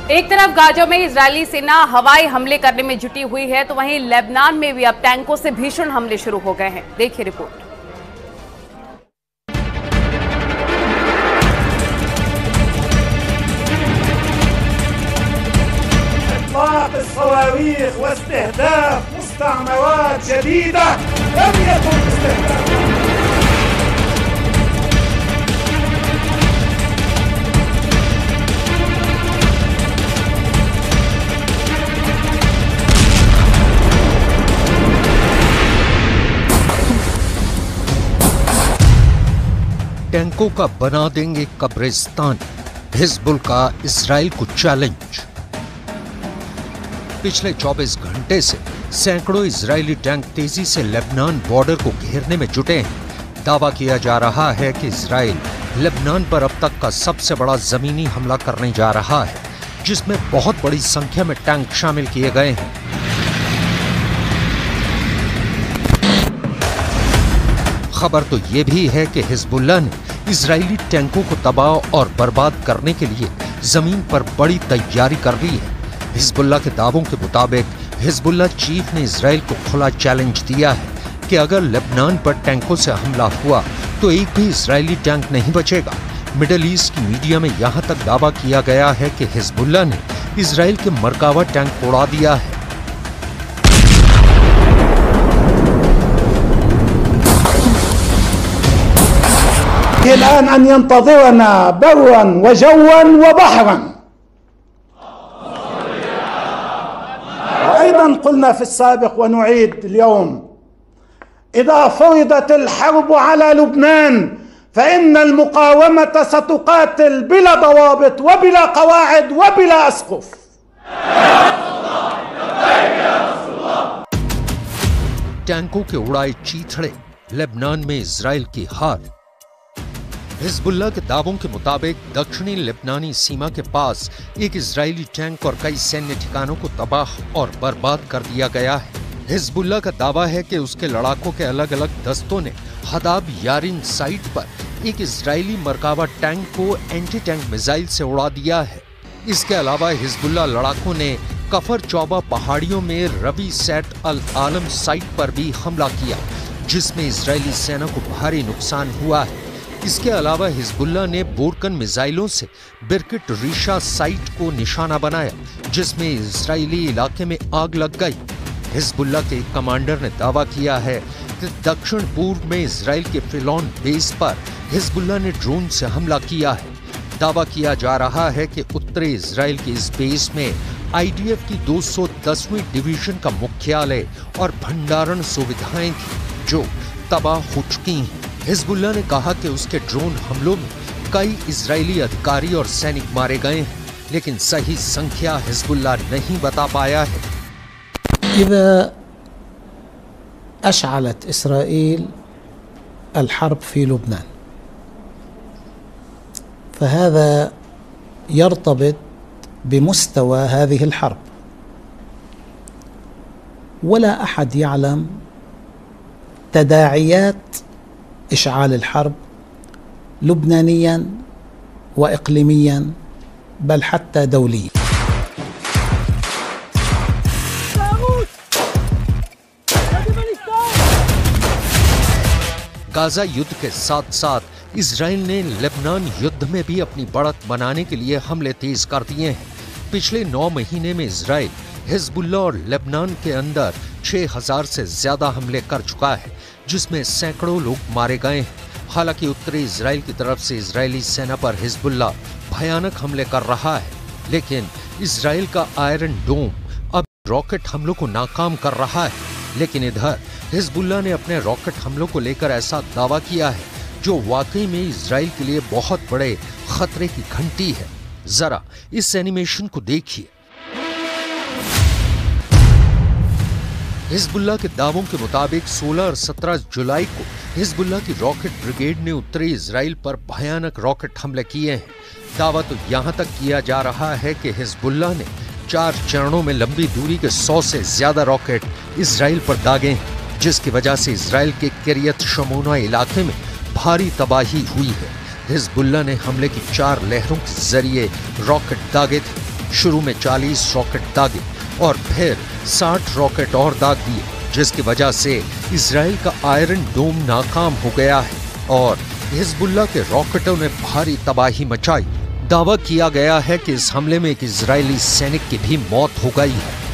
एक तरफ गाजा में इजरायली सेना हवाई हमले करने में जुटी हुई है, तो वहीं लेबनान में भी अब टैंकों से भीषण हमले शुरू हो गए हैं। देखिए रिपोर्ट। इطلاق الصواريخ واستهداफ مستعمرات جديدة لم يكن استهداف। टैंकों का बना देंगे कब्रिस्तान, हिजबुल का इजराइल को चैलेंज। पिछले 24 घंटे से सैकड़ों इजरायली टैंक तेजी से लेबनान बॉर्डर को घेरने में जुटे हैं। दावा किया जा रहा है कि इजराइल लेबनान पर अब तक का सबसे बड़ा जमीनी हमला करने जा रहा है, जिसमें बहुत बड़ी संख्या में टैंक शामिल किए गए हैं। खबर तो यह भी है कि हिजबुल्लाह ने इजरायली टैंकों को तबाह और बर्बाद करने के लिए जमीन पर बड़ी तैयारी कर ली है। हिजबुल्लाह के दावों के मुताबिक हिजबुल्लाह चीफ ने इजराइल को खुला चैलेंज दिया है कि अगर लेबनान पर टैंकों से हमला हुआ तो एक भी इजरायली टैंक नहीं बचेगा। मिडल ईस्ट की मीडिया में यहाँ तक दावा किया गया है कि हिजबुल्लाह ने इजराइल के मरकावा टैंक उड़ा दिया है। الآن أن ينتظرنا برا وجوا وبحرا. وأيضا قلنا في السابق ونعيد اليوم: إذا فرضت الحرب على لبنان فإن المقاومة ستقاتل بلا ضوابط وبلا قواعد وبلا أسقف. टैंकों के उड़ाए चीथड़े, लेबनान में इजराइल की हार। हिजबुल्लाह के दावों के मुताबिक दक्षिणी लेबनानी सीमा के पास एक इजरायली टैंक और कई सैन्य ठिकानों को तबाह और बर्बाद कर दिया गया है। हिजबुल्लाह का दावा है कि उसके लड़ाकों के अलग अलग दस्तों ने हदाब यारिन साइट पर एक इजरायली मरकावा टैंक को एंटी टैंक मिसाइल से उड़ा दिया है। इसके अलावा हिजबुल्लाह लड़ाकों ने कफर चौबा पहाड़ियों में रबी सेट अल आलम साइट पर भी हमला किया, जिसमें इजरायली सेना को भारी नुकसान हुआ है। इसके अलावा हिजबुल्लाह ने बोरकन मिसाइलों से बिरकिट रीशा साइट को निशाना बनाया, जिसमें इजरायली इलाके में आग लग गई। हिजबुल्लाह के एक कमांडर ने दावा किया है कि दक्षिण पूर्व में इजराइल के फिलौन बेस पर हिजबुल्लाह ने ड्रोन से हमला किया है। दावा किया जा रहा है कि उत्तरी इजराइल के इस बेस में आईडीएफ की 210वीं डिवीजन का मुख्यालय और भंडारण सुविधाएं थी, जो तबाह हो चुकी हैं। हिजबुल्लाह ने कहा कि उसके ड्रोन हमलों में कई इजरायली अधिकारी और सैनिक मारे गए हैं, लेकिन सही संख्या हिजबुल्लाह नहीं बता पाया है। إذا أشعلت إسرائيل الحرب في لبنان فهذا يرتبط بمستوى هذه الحرب، ولا أحد يعلم تداعيات إشعال الحرب لبنانيا وإقليميا بل حتى دوليا. गाजा युद्ध के साथ साथ इजराइल ने लेबनान युद्ध में भी अपनी बढ़त बनाने के लिए हमले तेज कर दिए हैं। पिछले 9 महीने में इजराइल हिजबुल्लाह और लेबनान के अंदर 6000 से ज्यादा हमले कर चुका है, जिसमें सैकड़ों लोग मारे गए हैं। हालांकि उत्तरी इजराइल की तरफ से इजरायली सेना पर हिजबुल्लाह भयानक हमले कर रहा है, लेकिन इजराइल का आयरन डोम अब रॉकेट हमलों को नाकाम कर रहा है। लेकिन इधर हिजबुल्लाह ने अपने रॉकेट हमलों को लेकर ऐसा दावा किया है जो वाकई में इजराइल के लिए बहुत बड़े खतरे की घंटी है। जरा इस एनिमेशन को देखिए। हिजबुल्लाह के दावों के मुताबिक 16 और 17 जुलाई को हिजबुल्लाह की रॉकेट ब्रिगेड ने उत्तरी इजराइल पर भयानक रॉकेट हमले किए हैं। दावा तो यहां तक किया जा रहा है कि हिजबुल्लाह ने 4 चरणों में लंबी दूरी के 100 से ज्यादा रॉकेट इजराइल पर दागे हैं, जिसकी वजह से इजराइल के किरियत शमोना इलाके में भारी तबाही हुई है। हिजबुल्लाह ने हमले की 4 लहरों के जरिए रॉकेट दागे थे। शुरू में 40 रॉकेट दागे और फिर 60 रॉकेट और दाग दिए, जिसकी वजह से इजराइल का आयरन डोम नाकाम हो गया है और हिजबुल्लाह के रॉकेटों ने भारी तबाही मचाई। दावा किया गया है कि इस हमले में एक इजरायली सैनिक की भी मौत हो गई है।